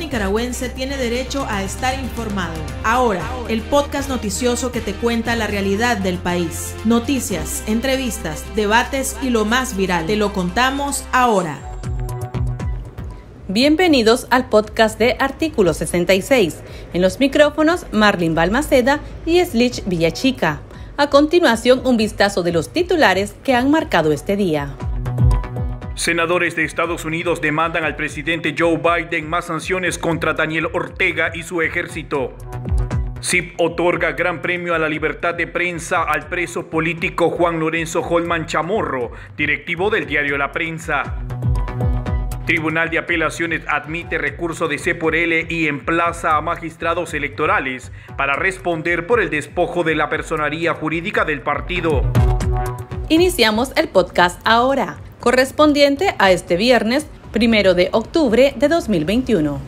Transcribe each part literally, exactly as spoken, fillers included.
nicaragüense tiene derecho a estar informado. Ahora, el podcast noticioso que te cuenta la realidad del país. Noticias, entrevistas, debates y lo más viral. Te lo contamos ahora. Bienvenidos al podcast de Artículo sesenta y seis. En los micrófonos, Marlene Balmaceda y Slich Villachica. A continuación, un vistazo de los titulares que han marcado este día. Senadores de Estados Unidos demandan al presidente Joe Biden más sanciones contra Daniel Ortega y su ejército. C I P otorga gran premio a la libertad de prensa al preso político Juan Lorenzo Holman Chamorro, directivo del diario La Prensa. Tribunal de Apelaciones admite recurso de C por L y emplaza a magistrados electorales para responder por el despojo de la personería jurídica del partido. Iniciamos el podcast ahora, correspondiente a este viernes, primero de octubre de dos mil veintiuno.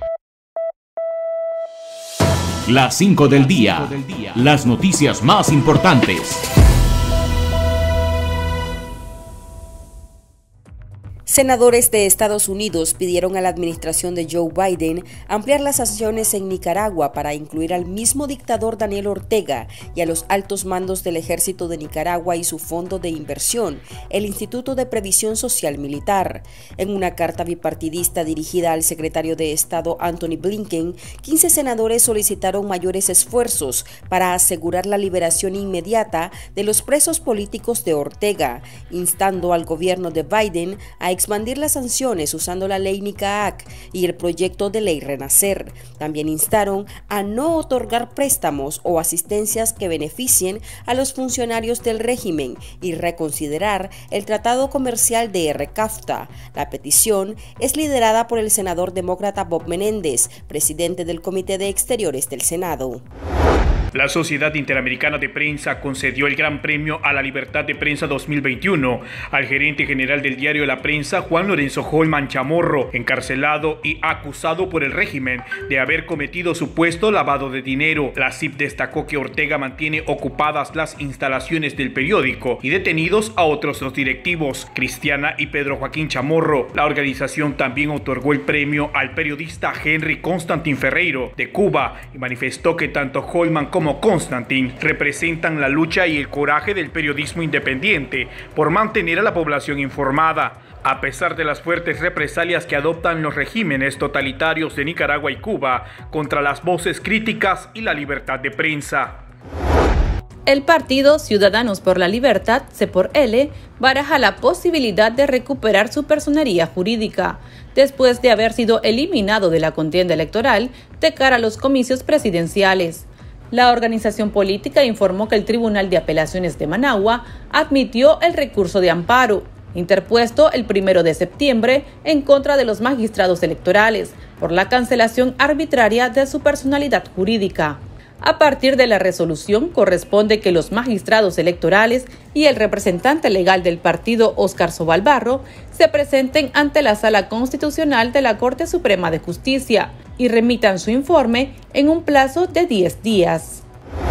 Las cinco del día. Las noticias más importantes. Senadores de Estados Unidos pidieron a la administración de Joe Biden ampliar las sanciones en Nicaragua para incluir al mismo dictador Daniel Ortega y a los altos mandos del Ejército de Nicaragua y su fondo de inversión, el Instituto de Previsión Social Militar. En una carta bipartidista dirigida al secretario de Estado Antony Blinken, quince senadores solicitaron mayores esfuerzos para asegurar la liberación inmediata de los presos políticos de Ortega, instando al gobierno de Biden a expandir las sanciones usando la ley NICAAC y el proyecto de ley Renacer. También instaron a no otorgar préstamos o asistencias que beneficien a los funcionarios del régimen y reconsiderar el tratado comercial de ERCAFTA. La petición es liderada por el senador demócrata Bob Menéndez, presidente del Comité de Exteriores del Senado. La Sociedad Interamericana de Prensa concedió el Gran Premio a la Libertad de Prensa dos mil veintiuno al gerente general del diario La Prensa, Juan Lorenzo Holman Chamorro, encarcelado y acusado por el régimen de haber cometido supuesto lavado de dinero. La C I P destacó que Ortega mantiene ocupadas las instalaciones del periódico y detenidos a otros dos directivos, Cristiana y Pedro Joaquín Chamorro. La organización también otorgó el premio al periodista Henry Constantin Ferreiro de Cuba y manifestó que tanto Holman como como Constantin representan la lucha y el coraje del periodismo independiente por mantener a la población informada. A pesar de las fuertes represalias que adoptan los regímenes totalitarios de Nicaragua y Cuba contra las voces críticas y la libertad de prensa. El partido Ciudadanos por la Libertad, C por L, baraja la posibilidad de recuperar su personería jurídica, después de haber sido eliminado de la contienda electoral de cara a los comicios presidenciales. La organización política informó que el Tribunal de Apelaciones de Managua admitió el recurso de amparo, interpuesto el primero de septiembre en contra de los magistrados electorales por la cancelación arbitraria de su personalidad jurídica. A partir de la resolución, corresponde que los magistrados electorales y el representante legal del partido, Óscar Sobalbarro, se presenten ante la Sala Constitucional de la Corte Suprema de Justicia y remitan su informe en un plazo de diez días.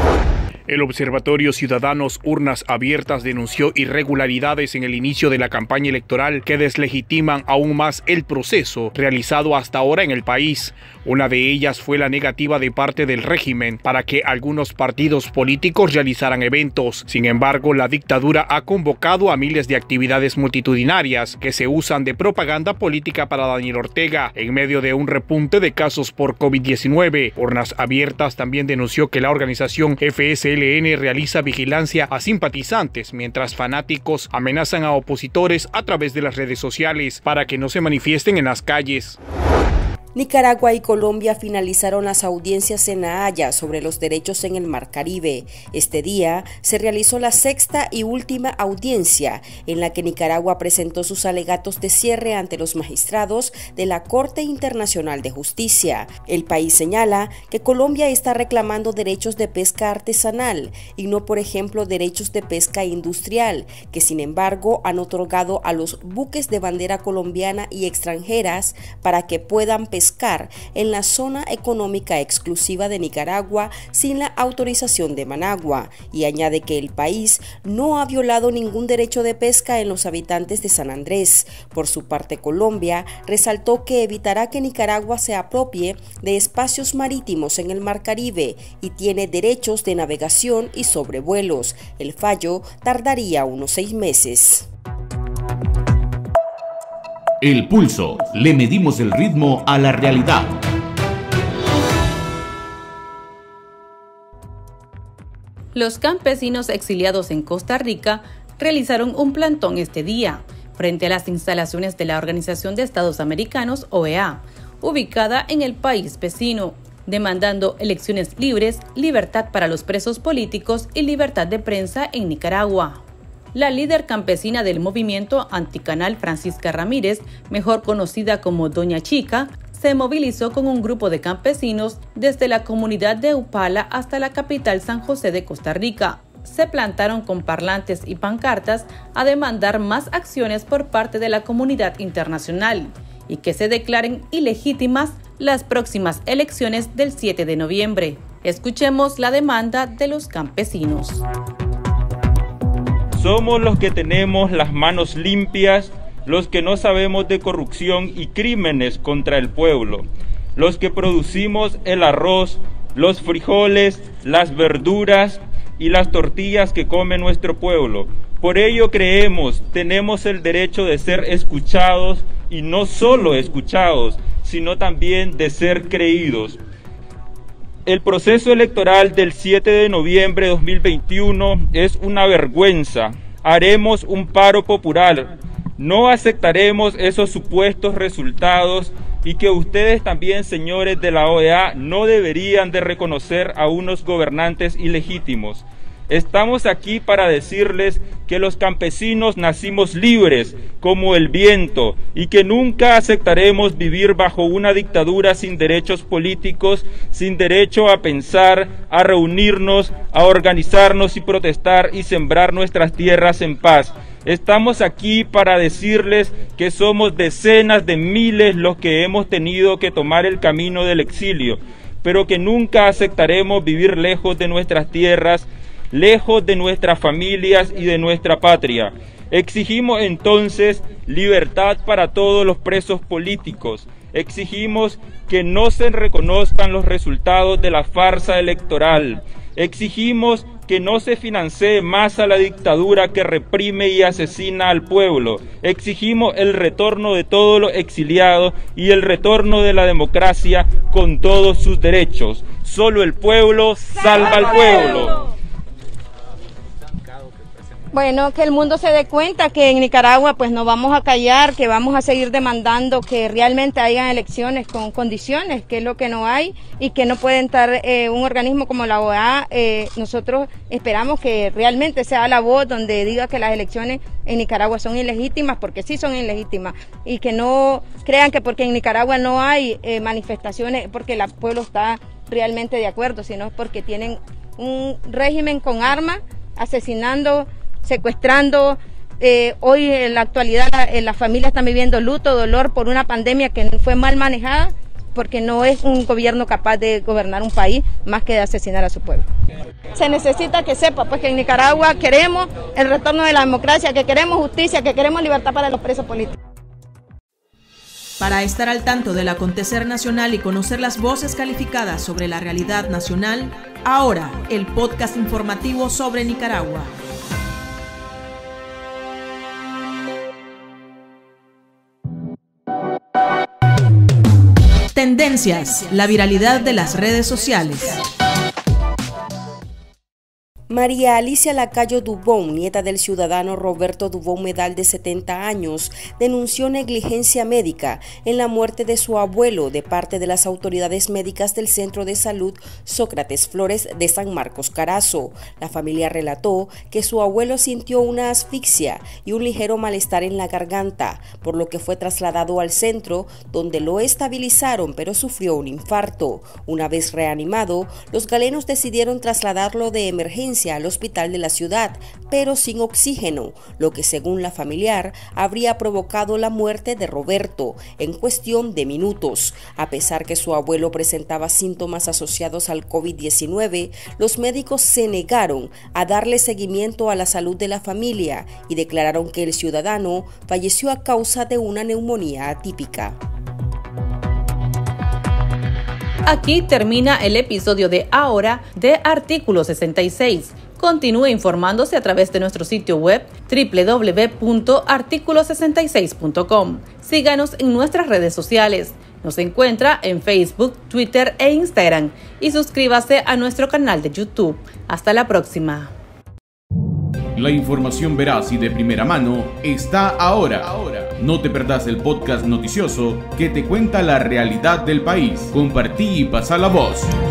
El Observatorio Ciudadanos Urnas Abiertas denunció irregularidades en el inicio de la campaña electoral que deslegitiman aún más el proceso realizado hasta ahora en el país. Una de ellas fue la negativa de parte del régimen para que algunos partidos políticos realizaran eventos. Sin embargo, la dictadura ha convocado a miles de actividades multitudinarias que se usan de propaganda política para Daniel Ortega en medio de un repunte de casos por COVID diecinueve. Urnas Abiertas también denunció que la organización F S L L N realiza vigilancia a simpatizantes mientras fanáticos amenazan a opositores a través de las redes sociales para que no se manifiesten en las calles. Nicaragua y Colombia finalizaron las audiencias en La Haya sobre los derechos en el Mar Caribe. Este día se realizó la sexta y última audiencia, en la que Nicaragua presentó sus alegatos de cierre ante los magistrados de la Corte Internacional de Justicia. El país señala que Colombia está reclamando derechos de pesca artesanal y no, por ejemplo, derechos de pesca industrial, que sin embargo han otorgado a los buques de bandera colombiana y extranjeras para que puedan pescar pescar en la zona económica exclusiva de Nicaragua sin la autorización de Managua, y añade que el país no ha violado ningún derecho de pesca en los habitantes de San Andrés. Por su parte, Colombia resaltó que evitará que Nicaragua se apropie de espacios marítimos en el Mar Caribe y tiene derechos de navegación y sobrevuelos. El fallo tardaría unos seis meses. El Pulso. Le medimos el ritmo a la realidad. Los campesinos exiliados en Costa Rica realizaron un plantón este día frente a las instalaciones de la Organización de Estados Americanos, O E A, ubicada en el país vecino, demandando elecciones libres, libertad para los presos políticos y libertad de prensa en Nicaragua. La líder campesina del movimiento anticanal, Francisca Ramírez, mejor conocida como Doña Chica, se movilizó con un grupo de campesinos desde la comunidad de Upala hasta la capital San José de Costa Rica. Se plantaron con parlantes y pancartas a demandar más acciones por parte de la comunidad internacional y que se declaren ilegítimas las próximas elecciones del siete de noviembre. Escuchemos la demanda de los campesinos. Somos los que tenemos las manos limpias, los que no sabemos de corrupción y crímenes contra el pueblo, los que producimos el arroz, los frijoles, las verduras y las tortillas que come nuestro pueblo. Por ello creemos, tenemos el derecho de ser escuchados y no solo escuchados, sino también de ser creídos. El proceso electoral del siete de noviembre de dos mil veintiuno es una vergüenza. Haremos un paro popular. No aceptaremos esos supuestos resultados y que ustedes también, señores de la O E A, no deberían de reconocer a unos gobernantes ilegítimos. Estamos aquí para decirles que los campesinos nacimos libres como el viento y que nunca aceptaremos vivir bajo una dictadura sin derechos políticos, sin derecho a pensar, a reunirnos, a organizarnos y protestar y sembrar nuestras tierras en paz. Estamos aquí para decirles que somos decenas de miles los que hemos tenido que tomar el camino del exilio, pero que nunca aceptaremos vivir lejos de nuestras tierras, lejos de nuestras familias y de nuestra patria. Exigimos entonces libertad para todos los presos políticos. Exigimos que no se reconozcan los resultados de la farsa electoral. Exigimos que no se financie más a la dictadura que reprime y asesina al pueblo. Exigimos el retorno de todos los exiliados y el retorno de la democracia con todos sus derechos. Solo el pueblo salva al pueblo. Bueno, que el mundo se dé cuenta que en Nicaragua pues no vamos a callar, que vamos a seguir demandando que realmente hayan elecciones con condiciones, que es lo que no hay, y que no puede entrar eh, un organismo como la O E A. Eh, nosotros esperamos que realmente sea la voz donde diga que las elecciones en Nicaragua son ilegítimas, porque sí son ilegítimas, y que no crean que porque en Nicaragua no hay eh, manifestaciones, porque el pueblo está realmente de acuerdo, sino porque tienen un régimen con armas, asesinando, secuestrando. Eh, hoy en la actualidad la, eh, las familias están viviendo luto, dolor por una pandemia que fue mal manejada, porque no es un gobierno capaz de gobernar un país más que de asesinar a su pueblo. Se necesita que sepa pues que en Nicaragua queremos el retorno de la democracia, que queremos justicia, que queremos libertad para los presos políticos. Para estar al tanto del acontecer nacional y conocer las voces calificadas sobre la realidad nacional, ahora el podcast informativo sobre Nicaragua. Tendencias, la viralidad de las redes sociales. María Alicia Lacayo Dubón, nieta del ciudadano Roberto Dubón Medal de setenta años, denunció negligencia médica en la muerte de su abuelo de parte de las autoridades médicas del Centro de Salud Sócrates Flores de San Marcos Carazo. La familia relató que su abuelo sintió una asfixia y un ligero malestar en la garganta, por lo que fue trasladado al centro, donde lo estabilizaron, pero sufrió un infarto. Una vez reanimado, los galenos decidieron trasladarlo de emergencia emergencia al hospital de la ciudad, pero sin oxígeno, lo que según la familiar habría provocado la muerte de Roberto en cuestión de minutos. A pesar que su abuelo presentaba síntomas asociados al COVID diecinueve, los médicos se negaron a darle seguimiento a la salud de la familia y declararon que el ciudadano falleció a causa de una neumonía atípica. Aquí termina el episodio de ahora de Artículo sesenta y seis. Continúe informándose a través de nuestro sitio web doble u doble u doble u punto artículo sesenta y seis punto com. Síganos en nuestras redes sociales. Nos encuentra en Facebook, Twitter e Instagram y suscríbase a nuestro canal de YouTube. Hasta la próxima. La información veraz y de primera mano está ahora. No te perdás el podcast noticioso que te cuenta la realidad del país. Compartí y pasa la voz.